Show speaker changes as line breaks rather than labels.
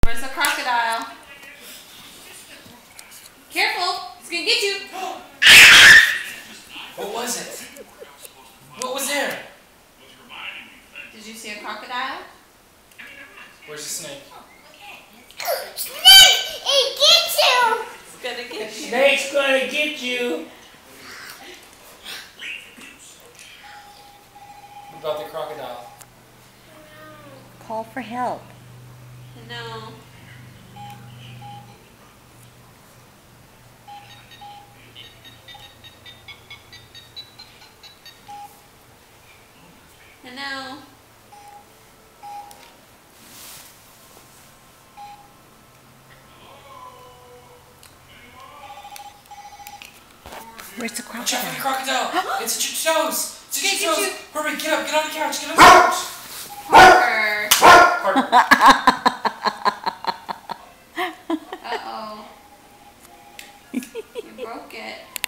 Where's the crocodile? Careful, it's gonna get you.
What was it? What was there?
Did you see a crocodile?
Where's the snake?
Snake! It gets you!
It's gonna get you.
Snake's gonna get you. What about the crocodile?
Call for help.
No. No.
Where's the
Watch out for the
crocodile?
crocodile! It's at your toes! It's at your
Get
toes!
you.
Hurry, get up, get on the couch, get on the couch!
Parker.
Parker.
Uh-oh. You broke it.